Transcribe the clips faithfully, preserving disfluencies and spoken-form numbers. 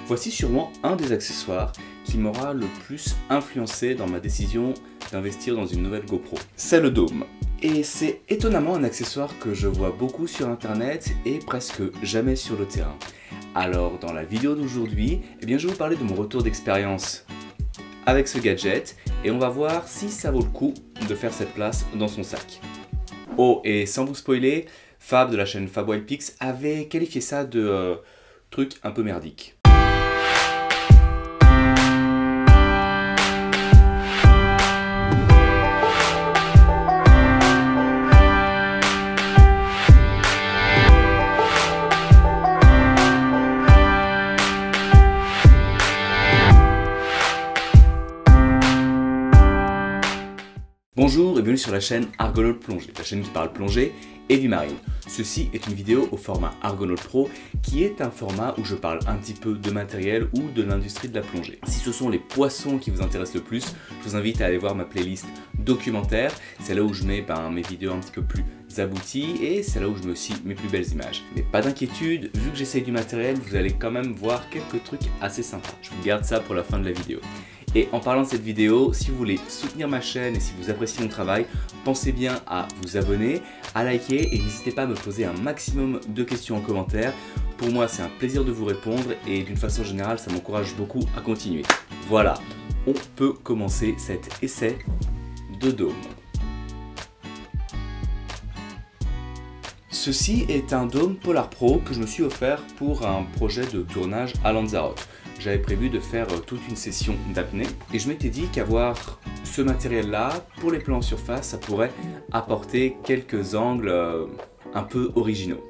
Voici sûrement un des accessoires qui m'aura le plus influencé dans ma décision d'investir dans une nouvelle GoPro. C'est le dôme. Et c'est étonnamment un accessoire que je vois beaucoup sur internet et presque jamais sur le terrain. Alors dans la vidéo d'aujourd'hui, eh bien je vais vous parler de mon retour d'expérience avec ce gadget et on va voir si ça vaut le coup de faire cette place dans son sac. Oh, et sans vous spoiler, Fab de la chaîne Fab Wild Pics avait qualifié ça de euh, truc un peu merdique. Bonjour et bienvenue sur la chaîne Argonaut Plongée, la chaîne qui parle plongée et vie marine. Ceci est une vidéo au format Argonaut Pro qui est un format où je parle un petit peu de matériel ou de l'industrie de la plongée. Si ce sont les poissons qui vous intéressent le plus, je vous invite à aller voir ma playlist documentaire. C'est là où je mets ben, mes vidéos un petit peu plus abouties et c'est là où je mets aussi mes plus belles images. Mais pas d'inquiétude, vu que j'essaye du matériel, vous allez quand même voir quelques trucs assez sympas. Je vous garde ça pour la fin de la vidéo. Et en parlant de cette vidéo, si vous voulez soutenir ma chaîne et si vous appréciez mon travail, pensez bien à vous abonner, à liker et n'hésitez pas à me poser un maximum de questions en commentaire. Pour moi, c'est un plaisir de vous répondre et d'une façon générale, ça m'encourage beaucoup à continuer. Voilà, on peut commencer cet essai de dôme. Ceci est un dôme Polar Pro que je me suis offert pour un projet de tournage à Lanzarote. J'avais prévu de faire toute une session d'apnée et je m'étais dit qu'avoir ce matériel là pour les plans en surface, ça pourrait apporter quelques angles euh, un peu originaux.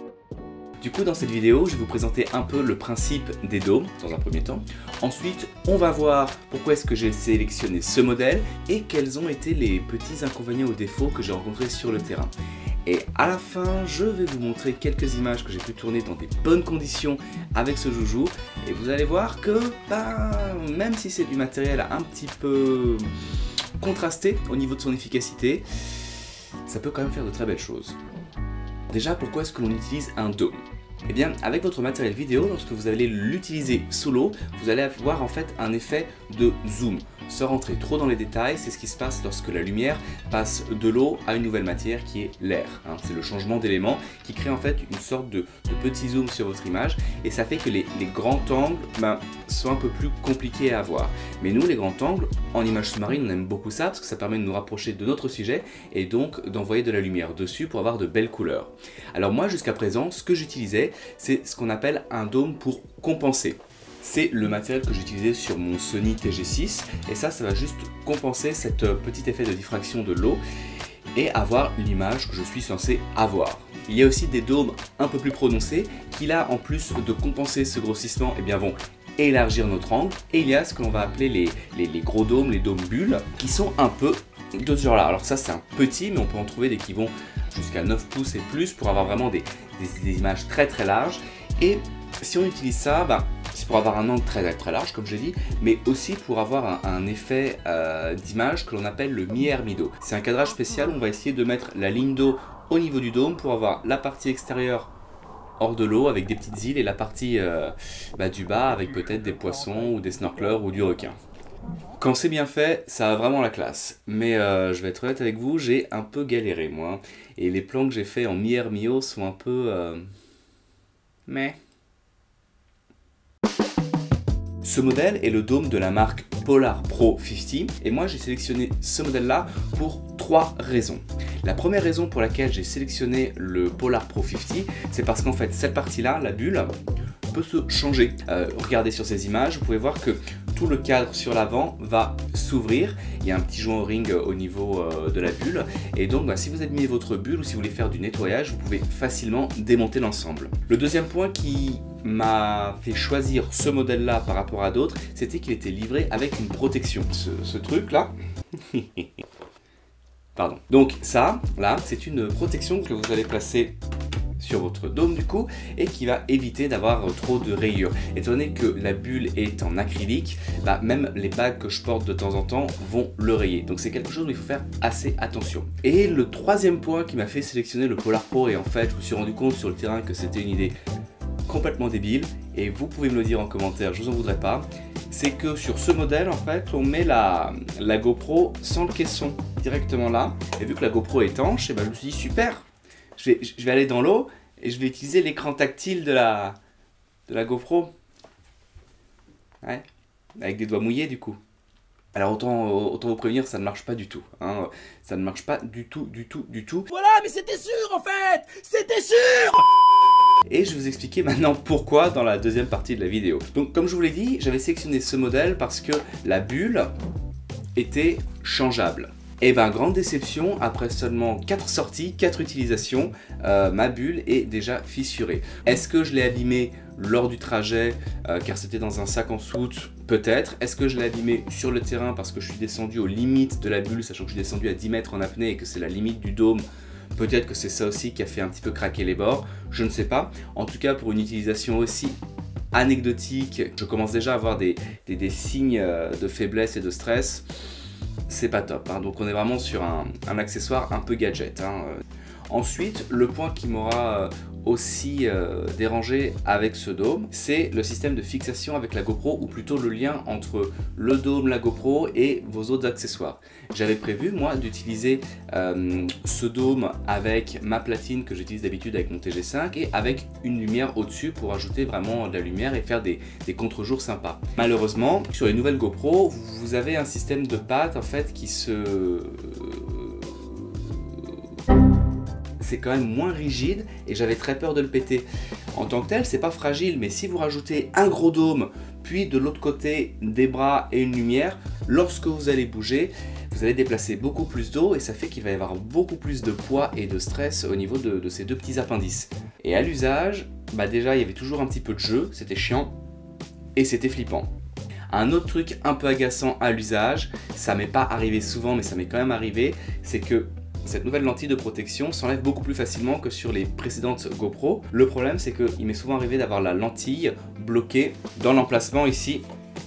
Du coup dans cette vidéo, je vais vous présenter un peu le principe des dômes dans un premier temps. Ensuite, on va voir pourquoi est-ce que j'ai sélectionné ce modèle et quels ont été les petits inconvénients ou défauts que j'ai rencontrés sur le terrain. Et à la fin, je vais vous montrer quelques images que j'ai pu tourner dans des bonnes conditions avec ce joujou. Et vous allez voir que, ben, même si c'est du matériel un petit peu contrasté au niveau de son efficacité, ça peut quand même faire de très belles choses. Déjà, pourquoi est-ce que l'on utilise un dôme ? Eh bien, avec votre matériel vidéo, lorsque vous allez l'utiliser sous l'eau, vous allez avoir en fait un effet de zoom. Sans rentrer trop dans les détails, c'est ce qui se passe lorsque la lumière passe de l'eau à une nouvelle matière qui est l'air. Hein. C'est le changement d'élément qui crée en fait une sorte de, de petit zoom sur votre image et ça fait que les, les grands angles ben, sont un peu plus compliqués à avoir. Mais nous, les grands angles, en image sous-marine, on aime beaucoup ça parce que ça permet de nous rapprocher de notre sujet et donc d'envoyer de la lumière dessus pour avoir de belles couleurs. Alors moi, jusqu'à présent, ce que j'utilisais, c'est ce qu'on appelle un dôme pour compenser. C'est le matériel que j'utilisais sur mon Sony T G six et ça, ça va juste compenser cet petit effet de diffraction de l'eau et avoir l'image que je suis censé avoir. Il y a aussi des dômes un peu plus prononcés qui là, en plus de compenser ce grossissement, eh bien, vont élargir notre angle et il y a ce que l'on va appeler les, les, les gros dômes, les dômes bulles qui sont un peu de ce genre-là. Alors ça, c'est un petit, mais on peut en trouver des qui vont jusqu'à neuf pouces et plus pour avoir vraiment des, des, des images très très larges. Et si on utilise ça, bah, c'est pour avoir un angle très très large comme j'ai dit, mais aussi pour avoir un, un effet euh, d'image que l'on appelle le mi-air-mi-dos. C'est un cadrage spécial où on va essayer de mettre la ligne d'eau au niveau du dôme pour avoir la partie extérieure hors de l'eau avec des petites îles et la partie euh, bah, du bas avec peut-être des poissons ou des snorkelers ou du requin. Quand c'est bien fait, ça a vraiment la classe. Mais euh, je vais être honnête avec vous, j'ai un peu galéré moi. Et les plans que j'ai fait en mi-air mi-eau sont un peu... Euh... mais... Ce modèle est le dôme de la marque Polar Pro cinquante et moi j'ai sélectionné ce modèle là pour trois raisons. La première raison pour laquelle j'ai sélectionné le Polar Pro cinquante, c'est parce qu'en fait cette partie là, la bulle, peut se changer. Euh, regardez sur ces images, vous pouvez voir que tout le cadre sur l'avant va s'ouvrir. Il y a un petit joint O-ring au niveau euh, de la bulle et donc bah, si vous admirez votre bulle ou si vous voulez faire du nettoyage, vous pouvez facilement démonter l'ensemble. Le deuxième point qui m'a fait choisir ce modèle là par rapport à d'autres, c'était qu'il était livré avec une protection. Ce, ce truc là pardon. Donc ça, là, c'est une protection que vous allez placer sur votre dôme du coup et qui va éviter d'avoir trop de rayures. Étant donné que la bulle est en acrylique, bah, même les bagues que je porte de temps en temps vont le rayer. Donc c'est quelque chose où il faut faire assez attention. Et le troisième point qui m'a fait sélectionner le Polar Pro, et en fait je me suis rendu compte sur le terrain que c'était une idée complètement débile, et vous pouvez me le dire en commentaire, je vous en voudrais pas, c'est que sur ce modèle, en fait, on met la, la GoPro sans le caisson, directement là, et vu que la GoPro est étanche, et ben je me suis dit super, je vais, je vais aller dans l'eau, et je vais utiliser l'écran tactile de la, de la GoPro. Ouais, avec des doigts mouillés du coup. Alors autant, autant vous prévenir, ça ne marche pas du tout. Hein. Ça ne marche pas du tout, du tout, du tout. Voilà, mais c'était sûr en fait. C'était sûr. Et je vais vous expliquer maintenant pourquoi dans la deuxième partie de la vidéo. Donc comme je vous l'ai dit, j'avais sélectionné ce modèle parce que la bulle était changeable. Et ben grande déception, après seulement quatre sorties, quatre utilisations, euh, ma bulle est déjà fissurée. Est-ce que je l'ai abîmée lors du trajet euh, car c'était dans un sac en soute? Peut-être. Est-ce que je l'ai abîmée sur le terrain parce que je suis descendu aux limites de la bulle, sachant que je suis descendu à dix mètres en apnée et que c'est la limite du dôme? Peut-être que c'est ça aussi qui a fait un petit peu craquer les bords, je ne sais pas. En tout cas, pour une utilisation aussi anecdotique, je commence déjà à avoir des, des, des signes de faiblesse et de stress. C'est pas top, hein. Donc on est vraiment sur un, un accessoire un peu gadget, hein. Ensuite, le point qui m'aura aussi euh, dérangé avec ce dôme, c'est le système de fixation avec la GoPro, ou plutôt le lien entre le dôme, la GoPro et vos autres accessoires. J'avais prévu moi d'utiliser euh, ce dôme avec ma platine que j'utilise d'habitude avec mon T G cinq et avec une lumière au-dessus pour ajouter vraiment de la lumière et faire des, des contre-jours sympas. Malheureusement, sur les nouvelles GoPro, vous avez un système de pattes en fait qui se... c'est quand même moins rigide et j'avais très peur de le péter. En tant que tel, c'est pas fragile, mais si vous rajoutez un gros dôme, puis de l'autre côté des bras et une lumière, lorsque vous allez bouger, vous allez déplacer beaucoup plus d'eau et ça fait qu'il va y avoir beaucoup plus de poids et de stress au niveau de, de ces deux petits appendices. Et à l'usage, bah déjà il y avait toujours un petit peu de jeu, c'était chiant et c'était flippant. Un autre truc un peu agaçant à l'usage, ça m'est pas arrivé souvent mais ça m'est quand même arrivé, c'est que cette nouvelle lentille de protection s'enlève beaucoup plus facilement que sur les précédentes GoPro. Le problème, c'est qu'il m'est souvent arrivé d'avoir la lentille bloquée dans l'emplacement ici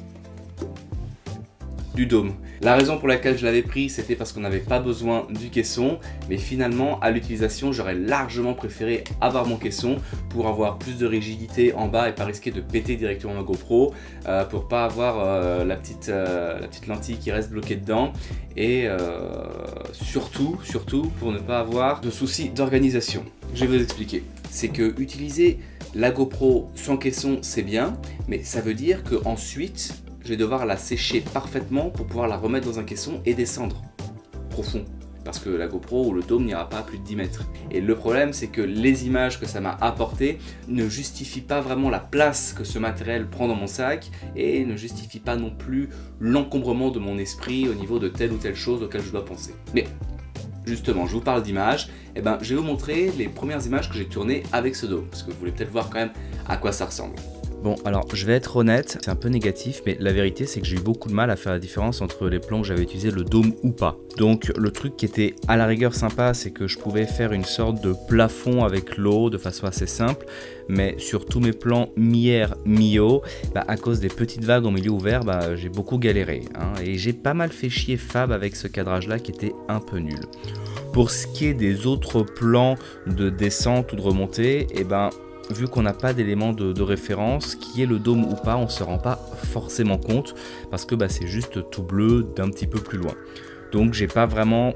du dôme. La raison pour laquelle je l'avais pris, c'était parce qu'on n'avait pas besoin du caisson, mais finalement, à l'utilisation, j'aurais largement préféré avoir mon caisson pour avoir plus de rigidité en bas et pas risquer de péter directement ma GoPro, euh, pour pas avoir euh, la, petite, euh, la petite lentille qui reste bloquée dedans, et euh, surtout, surtout, pour ne pas avoir de soucis d'organisation. Je vais vous expliquer. C'est que utiliser la GoPro sans caisson, c'est bien, mais ça veut dire que ensuite, je vais devoir la sécher parfaitement pour pouvoir la remettre dans un caisson et descendre profond. Parce que la GoPro ou le dôme n'ira pas à plus de dix mètres. Et le problème, c'est que les images que ça m'a apportées ne justifient pas vraiment la place que ce matériel prend dans mon sac et ne justifient pas non plus l'encombrement de mon esprit au niveau de telle ou telle chose auquel je dois penser. Mais justement, je vous parle d'images, et ben, je vais vous montrer les premières images que j'ai tournées avec ce dôme, parce que vous voulez peut-être voir quand même à quoi ça ressemble. Bon, alors je vais être honnête, c'est un peu négatif, mais la vérité c'est que j'ai eu beaucoup de mal à faire la différence entre les plans où j'avais utilisé le dôme ou pas. Donc le truc qui était à la rigueur sympa, c'est que je pouvais faire une sorte de plafond avec l'eau de façon assez simple, mais sur tous mes plans mi-air, mi-eau, bah, à cause des petites vagues en milieu ouvert, bah, j'ai beaucoup galéré, hein, et j'ai pas mal fait chier Fab avec ce cadrage là qui était un peu nul. Pour ce qui est des autres plans de descente ou de remontée, et ben vu qu'on n'a pas d'élément de, de référence, qui est le dôme ou pas, on ne se rend pas forcément compte parce que bah, c'est juste tout bleu d'un petit peu plus loin. Donc j'ai pas vraiment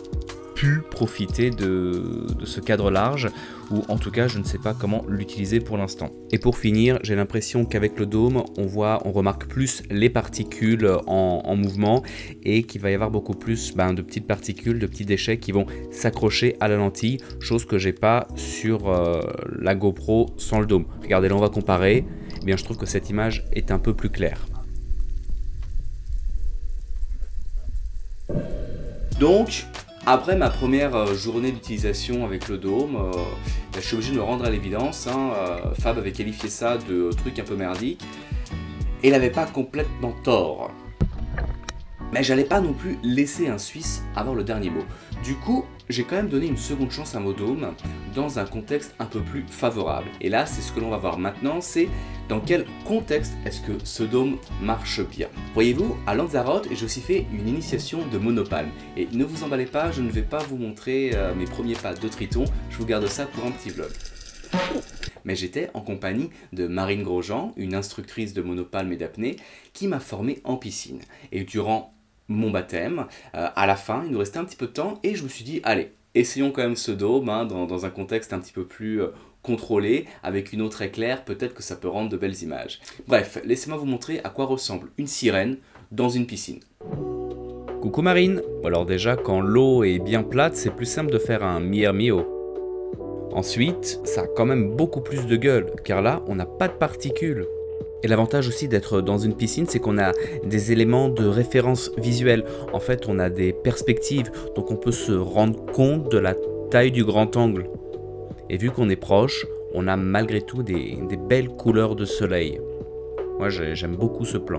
pu profiter de, de ce cadre large, ou en tout cas je ne sais pas comment l'utiliser pour l'instant. Et pour finir, j'ai l'impression qu'avec le dôme, on voit, on remarque plus les particules en, en mouvement et qu'il va y avoir beaucoup plus ben, de petites particules, de petits déchets qui vont s'accrocher à la lentille, chose que j'ai pas sur euh, la GoPro sans le dôme. Regardez, là on va comparer, eh bien je trouve que cette image est un peu plus claire. Donc, après ma première journée d'utilisation avec le dôme, euh, je suis obligé de me rendre à l'évidence. Hein, euh, Fab avait qualifié ça de truc un peu merdique. Et il n'avait pas complètement tort. Mais j'allais pas non plus laisser un Suisse avoir le dernier mot. Du coup, j'ai quand même donné une seconde chance à mon dôme dans un contexte un peu plus favorable. Et là, c'est ce que l'on va voir maintenant, c'est dans quel contexte est-ce que ce dôme marche bien. Voyez-vous, à Lanzarote, j'ai aussi fait une initiation de monopalme. Et ne vous emballez pas, je ne vais pas vous montrer euh, mes premiers pas de triton, je vous garde ça pour un petit vlog. mais j'étais en compagnie de Marine Grosjean, une instructrice de monopalme et d'apnée, qui m'a formé en piscine. Et durant mon baptême, euh, à la fin, il nous restait un petit peu de temps et je me suis dit, allez, essayons quand même ce dôme hein, dans, dans un contexte un petit peu plus euh, contrôlé, avec une eau très claire, peut-être que ça peut rendre de belles images. Bref, laissez-moi vous montrer à quoi ressemble une sirène dans une piscine. Coucou Marine. Alors déjà, quand l'eau est bien plate, c'est plus simple de faire un mire-mio. Ensuite, ça a quand même beaucoup plus de gueule, car là, on n'a pas de particules. Et l'avantage aussi d'être dans une piscine, c'est qu'on a des éléments de référence visuelle. En fait, on a des perspectives, donc on peut se rendre compte de la taille du grand angle. Et vu qu'on est proche, on a malgré tout des, des belles couleurs de soleil. Moi, j'aime beaucoup ce plan.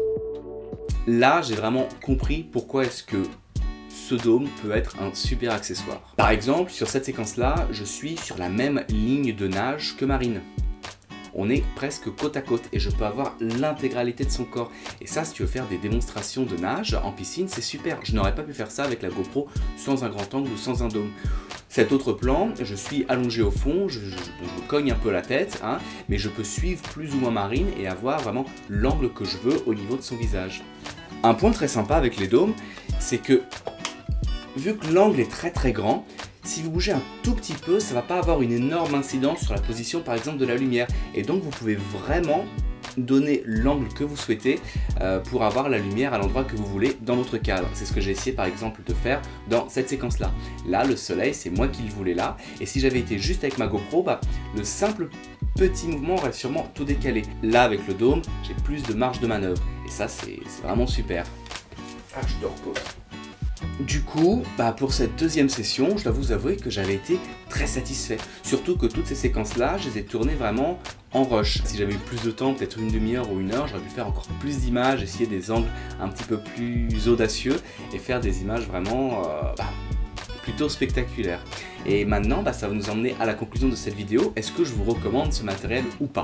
Là, j'ai vraiment compris pourquoi est-ce que ce dôme peut être un super accessoire. Par exemple, sur cette séquence-là, je suis sur la même ligne de nage que Marine. On est presque côte à côte et je peux avoir l'intégralité de son corps. Et ça, si tu veux faire des démonstrations de nage en piscine, c'est super. Je n'aurais pas pu faire ça avec la GoPro sans un grand angle ou sans un dôme. Cet autre plan, je suis allongé au fond, je, je, je me cogne un peu la tête, hein, mais je peux suivre plus ou moins Marine et avoir vraiment l'angle que je veux au niveau de son visage. Un point très sympa avec les dômes, c'est que vu que l'angle est très très grand, si vous bougez un tout petit peu, ça ne va pas avoir une énorme incidence sur la position par exemple de la lumière. Et donc vous pouvez vraiment donner l'angle que vous souhaitez euh, pour avoir la lumière à l'endroit que vous voulez dans votre cadre. C'est ce que j'ai essayé par exemple de faire dans cette séquence là. Là le soleil c'est moi qui le voulais là, et si j'avais été juste avec ma GoPro, bah, le simple petit mouvement aurait sûrement tout décalé. Là avec le dôme, j'ai plus de marge de manœuvre et ça c'est vraiment super. Ah, je dors pause. Du coup, bah pour cette deuxième session, je dois vous avouer que j'avais été très satisfait. Surtout que toutes ces séquences-là, je les ai tournées vraiment en rush. Si j'avais eu plus de temps, peut-être une demi-heure ou une heure, j'aurais pu faire encore plus d'images, essayer des angles un petit peu plus audacieux et faire des images vraiment euh, bah, plutôt spectaculaires. Et maintenant, bah, ça va nous emmener à la conclusion de cette vidéo. Est-ce que je vous recommande ce matériel ou pas?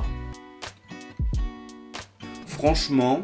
Franchement,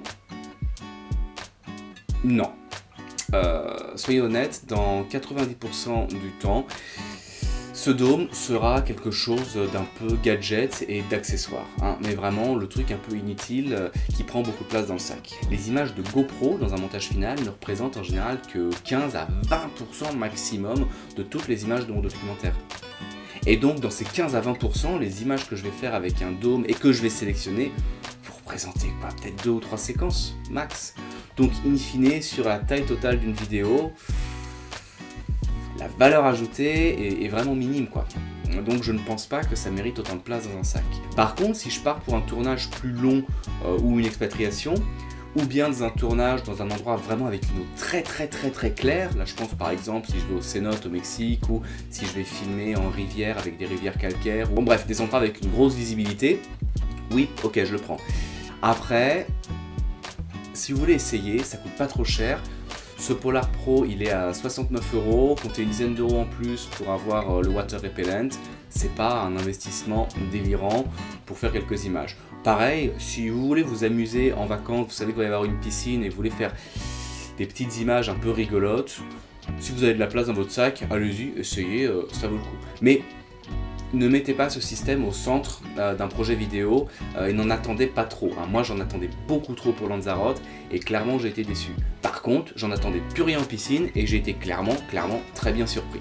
non. Euh, soyez honnête, dans quatre-vingt-dix pour cent du temps, ce dôme sera quelque chose d'un peu gadget et d'accessoire, hein, mais vraiment le truc un peu inutile euh, qui prend beaucoup de place dans le sac. Les images de GoPro dans un montage final ne représentent en général que quinze à vingt pour cent maximum de toutes les images de mon documentaire. Et donc dans ces quinze à vingt pour cent, les images que je vais faire avec un dôme et que je vais sélectionner vont représenter quoi, peut-être deux ou trois séquences max. Donc in fine, sur la taille totale d'une vidéo, la valeur ajoutée est, est vraiment minime quoi. Donc je ne pense pas que ça mérite autant de place dans un sac. Par contre, si je pars pour un tournage plus long euh, ou une expatriation, ou bien dans un tournage dans un endroit vraiment avec une eau très très très très claire, là je pense par exemple si je vais au cénote au Mexique, ou si je vais filmer en rivière avec des rivières calcaires, ou bon bref, des endroits avec une grosse visibilité, oui, ok, je le prends. Après, si vous voulez essayer, ça coûte pas trop cher. Ce Polar Pro, il est à soixante-neuf euros, comptez une dizaine d'euros en plus pour avoir le water repellent. C'est pas un investissement délirant pour faire quelques images. Pareil, si vous voulez vous amuser en vacances, vous savez qu'il va y avoir une piscine et vous voulez faire des petites images un peu rigolotes, si vous avez de la place dans votre sac, allez-y, essayez, euh, ça vaut le coup. Mais ne mettez pas ce système au centre euh, d'un projet vidéo euh, et n'en attendez pas trop. Hein. Moi, j'en attendais beaucoup trop pour Lanzarote et clairement, j'ai été déçu. Par contre, j'en attendais plus rien en piscine et j'ai été clairement, clairement très bien surpris.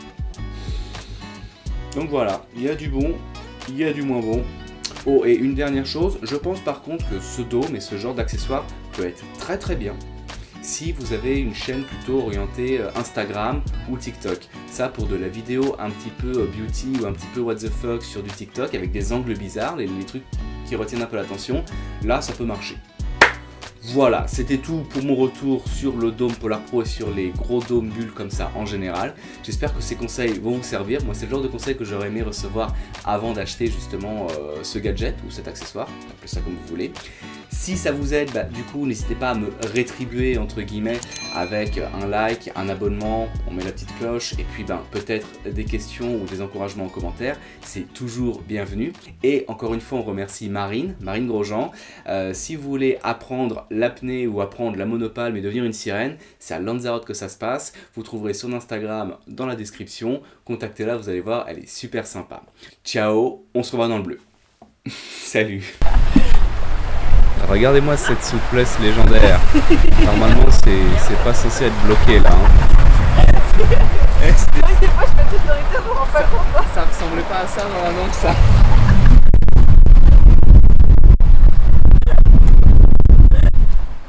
Donc voilà, il y a du bon, il y a du moins bon. Oh, et une dernière chose, je pense par contre que ce dôme et ce genre d'accessoire peut être très très bien si vous avez une chaîne plutôt orientée Instagram ou TikTok. Ça pour de la vidéo un petit peu beauty ou un petit peu what the fuck sur du TikTok avec des angles bizarres, les, les trucs qui retiennent un peu l'attention, là ça peut marcher. Voilà, c'était tout pour mon retour sur le dôme Polar Pro et sur les gros dômes bulles comme ça en général. J'espère que ces conseils vont vous servir. Moi, c'est le genre de conseils que j'aurais aimé recevoir avant d'acheter justement euh, ce gadget ou cet accessoire, appelez ça comme vous voulez. Si ça vous aide, bah, du coup, n'hésitez pas à me rétribuer, entre guillemets, avec un like, un abonnement, on met la petite cloche, et puis ben, peut-être des questions ou des encouragements en commentaire. C'est toujours bienvenu. Et encore une fois, on remercie Marine, Marine Grosjean. Euh, si vous voulez apprendre l'apnée ou apprendre la monopalme et devenir une sirène, c'est à Lanzarote que ça se passe. Vous trouverez son Instagram dans la description. Contactez-la, vous allez voir, elle est super sympa. Ciao, on se revoit dans le bleu. Salut. Regardez-moi cette souplesse légendaire. Normalement, c'est pas censé être bloqué là. Hein. Eh, Moi, des fois, je fais des autoritaires, je me rends pas compte. ça ressemblait pas à ça normalement que ça.